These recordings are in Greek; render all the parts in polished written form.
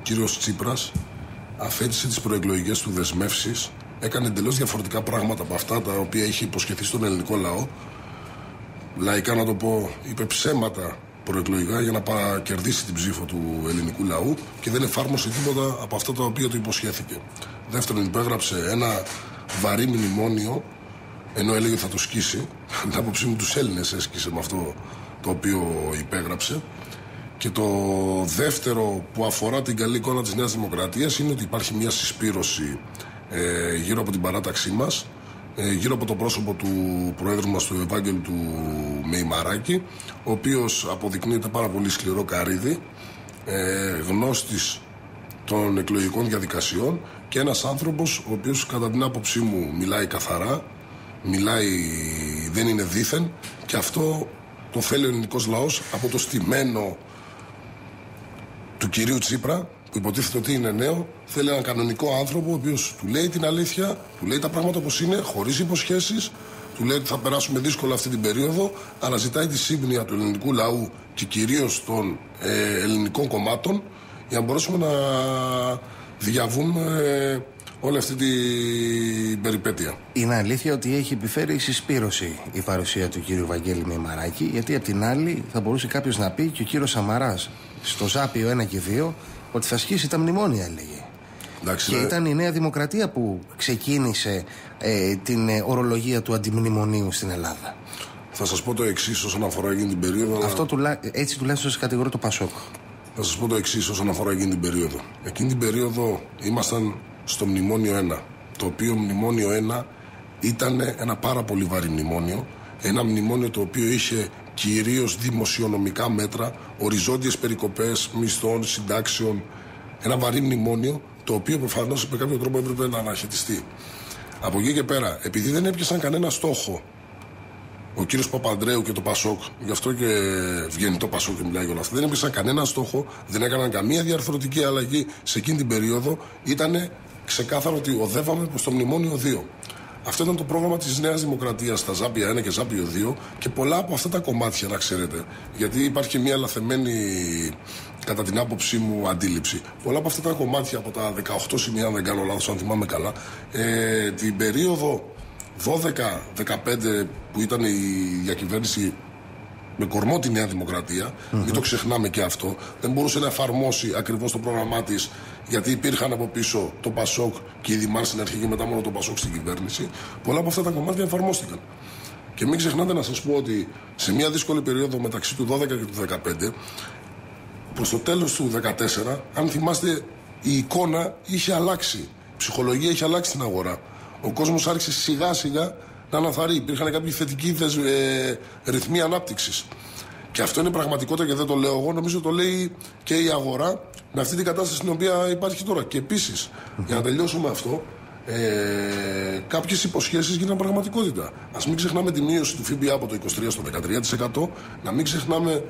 κύριος Τσίπρας αφέτησε τις προεκλογικές του δεσμεύσεις, έκανε εντελώς διαφορετικά πράγματα από αυτά τα οποία είχε υποσχεθεί στον ελληνικό λαό. Λαϊκά να το πω, είπε ψέματα προεκλογικά για να κερδίσει την ψήφο του ελληνικού λαού και δεν εφάρμοσε τίποτα από αυτά τα οποία του υποσχέθηκε. Δεύτερον, υπέγραψε ένα βαρύ μνημόνιο, ενώ έλεγε θα το σκίσει. Την άποψή μου, τους Έλληνες έσκησε με αυτό το οποίο υπέγραψε. Και το δεύτερο που αφορά την καλή εικόνα της Νέας Δημοκρατίας είναι ότι υπάρχει μια συσπήρωση γύρω από την παράταξή μας, γύρω από το πρόσωπο του Προέδρου μας, του Ευάγγελου του Μεϊμαράκη, ο οποίος αποδεικνύεται πάρα πολύ σκληρό καρύδι, γνώστης των εκλογικών διαδικασιών και ένας άνθρωπος ο οποίος κατά την άποψή μου μιλάει καθαρά, δεν είναι δήθεν, και αυτό το θέλει ο ελληνικός λαός από το στημένο του κυρίου Τσίπρα, που υποτίθεται ότι είναι νέο. Θέλει έναν κανονικό άνθρωπο, ο οποίος του λέει την αλήθεια, του λέει τα πράγματα όπως είναι, χωρίς υποσχέσεις, του λέει ότι θα περάσουμε δύσκολα αυτή την περίοδο, αλλά ζητάει τη σύμπνοια του ελληνικού λαού και κυρίως των ελληνικών κομμάτων για να μπορέσουμε να διαβούμε όλη αυτή την περιπέτεια. Είναι αλήθεια ότι έχει επιφέρει συσπήρωση η παρουσία του κύριου Βαγγέλη Μεϊμαράκη, γιατί απ' την άλλη θα μπορούσε κάποιος να πει και ο κύριος Σαμαράς στο Ζάπιο 1 και 2 ότι θα σκίσει τα μνημόνια, έλεγε. Εντάξει, και ήταν η Νέα Δημοκρατία που ξεκίνησε την ορολογία του αντιμνημονίου στην Ελλάδα. Θα σας πω το εξής όσον αφορά εκείνη την περίοδο. Έτσι τουλάχιστον σε κατηγορώ το Πασόκ. Θα σας πω το εξής όσον αφορά εκείνη την περίοδο. Εκείνη την περίοδο ήμασταν στο μνημόνιο 1. Το οποίο μνημόνιο 1 ήταν ένα πάρα πολύ βαρύ μνημόνιο. Ένα μνημόνιο το οποίο είχε κυρίως δημοσιονομικά μέτρα, οριζόντιες περικοπές μισθών, συντάξεων. Ένα βαρύ μνημόνιο το οποίο προφανώς με κάποιο τρόπο έπρεπε να αναχαιτιστεί. Από εκεί και πέρα, επειδή δεν έπιασαν κανένα στόχο ο κύριος Παπανδρέου και το Πασόκ, γι' αυτό και βγαίνει το Πασόκ και μιλάει για όλα αυτά, δεν έπιασαν κανένα στόχο, δεν έκαναν καμία διαρθρωτική αλλαγή σε εκείνη την περίοδο, ήταν ξεκάθαρο ότι οδεύαμε προς το μνημόνιο 2. Αυτό ήταν το πρόγραμμα της Νέας Δημοκρατίας στα Ζάπια 1 και Ζάπιο 2 και πολλά από αυτά τα κομμάτια, να ξέρετε, γιατί υπάρχει μια λαθεμένη, κατά την άποψή μου, αντίληψη. Πολλά από αυτά τα κομμάτια, από τα 18 σημεία, αν δεν κάνω λάθος, αν θυμάμαι καλά, την περίοδο 12-15 που ήταν η διακυβέρνηση με κορμό τη Νέα Δημοκρατία, μην το ξεχνάμε και αυτό, δεν μπορούσε να εφαρμόσει ακριβώς το πρόγραμμά της, γιατί υπήρχαν από πίσω το Πασόκ και η Δημάρ στην αρχή και μετά μόνο το Πασόκ στην κυβέρνηση. Πολλά από αυτά τα κομμάτια εφαρμόστηκαν. Και μην ξεχνάτε να σας πω ότι σε μια δύσκολη περίοδο μεταξύ του 12 και του 15, προς το τέλος του 14, αν θυμάστε, η εικόνα είχε αλλάξει. Η ψυχολογία είχε αλλάξει στην αγορά. Ο κόσμος άρχισε σιγά σιγά να αναθαρρεί. Υπήρχαν κάποιοι θετικοί ρυθμοί ανάπτυξης. Και αυτό είναι πραγματικότητα και δεν το λέω εγώ. Νομίζω το λέει και η αγορά με αυτή την κατάσταση στην οποία υπάρχει τώρα. Και επίσης, για να τελειώσουμε αυτό, κάποιες υποσχέσεις γίνανε πραγματικότητα. Ας μην ξεχνάμε τη μείωση του ΦΠΑ από το 23% στο 13%. Να μην ξεχνάμε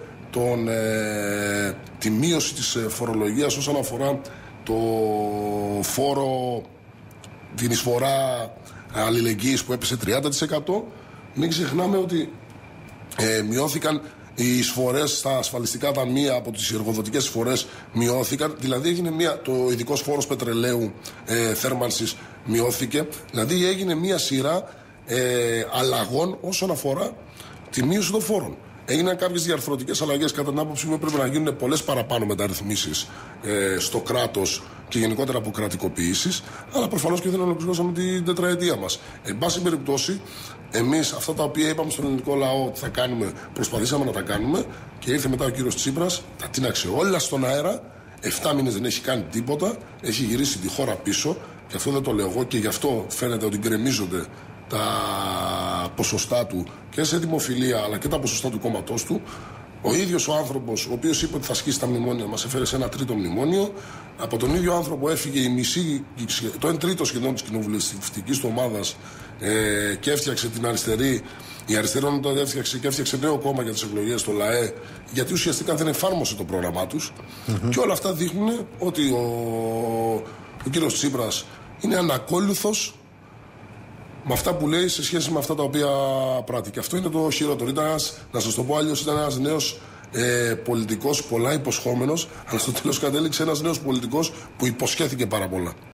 τη μείωση της φορολογίας όσον αφορά το φόρο, την εισφορά αλληλεγγύης που έπεσε 30%. Μην ξεχνάμε ότι μειώθηκαν οι εισφορές στα ασφαλιστικά ταμεία, από τις εργοδοτικές εισφορές μειώθηκαν. Δηλαδή έγινε το ειδικός φόρος πετρελαίου θέρμανσης μειώθηκε. Δηλαδή έγινε μια σειρά αλλαγών όσον αφορά τη μείωση των φόρων. Έγιναν κάποιες διαρθρωτικές αλλαγές, κατά την άποψή μου έπρεπε να γίνουν πολλές παραπάνω μεταρρυθμίσεις στο κράτος και γενικότερα από κρατικοποιήσεις, αλλά προφανώς και δεν ολοκληρώσαμε την τετραετία μας. Εν πάση περιπτώσει, εμείς αυτά τα οποία είπαμε στον ελληνικό λαό ότι θα κάνουμε, προσπαθήσαμε να τα κάνουμε και ήρθε μετά ο κύριος Τσίπρας, τα τίναξε όλα στον αέρα. 7 μήνες δεν έχει κάνει τίποτα, έχει γυρίσει τη χώρα πίσω, και αυτό δεν το λέω εγώ, και γι' αυτό φαίνεται ότι γκρεμίζονται τα ποσοστά του και σε δημοφιλία, αλλά και τα ποσοστά του κόμματός του. Ο ίδιος ο άνθρωπος, ο οποίος είπε ότι θα σκίσει τα μνημόνια, μας έφερε σε ένα τρίτο μνημόνιο. Από τον ίδιο άνθρωπο έφυγε η μισή, το 1/3 σχεδόν της κοινοβουλευτικής του ομάδας και έφτιαξε την αριστερή. Η αριστερή όταν έφτιαξε και έφτιαξε νέο κόμμα για τις εκλογές στο ΛΑΕ, γιατί ουσιαστικά δεν εφάρμοσε το πρόγραμμά τους. Και όλα αυτά δείχνουν ότι ο κύριος Τσίπρας είναι ανακόλουθος με αυτά που λέει σε σχέση με αυτά τα οποία πράττει. Και αυτό είναι το χειρότερο. Να σας το πω αλλιώς, ήταν ένας νέος πολιτικός πολλά υποσχόμενος, αλλά στο τέλος κατέληξε ένας νέος πολιτικός που υποσχέθηκε πάρα πολλά.